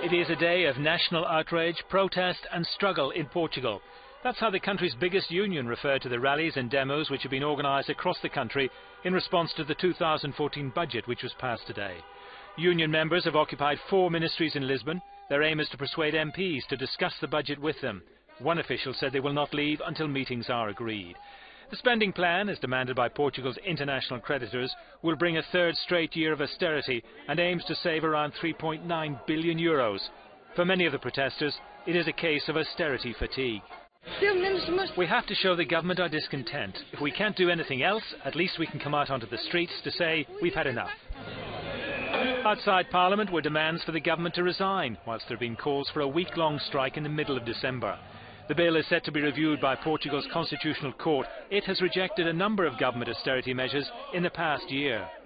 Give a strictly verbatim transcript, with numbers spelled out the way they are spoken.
It is a day of national outrage, protest and struggle in Portugal. That's how the country's biggest union referred to the rallies and demos which have been organised across the country in response to the two thousand fourteen budget which was passed today. Union members have occupied four ministries in Lisbon. Their aim is to persuade M Ps to discuss the budget with them. One official said they will not leave until meetings are agreed. The spending plan, as demanded by Portugal's international creditors, will bring a third straight year of austerity and aims to save around three point nine billion euros. For many of the protesters, it is a case of austerity fatigue. We have to show the government our discontent. If we can't do anything else, at least we can come out onto the streets to say we've had enough. Outside Parliament were demands for the government to resign, whilst there have been calls for a week-long strike in the middle of December. The bill is set to be reviewed by Portugal's Constitutional Court. It has rejected a number of government austerity measures in the past year.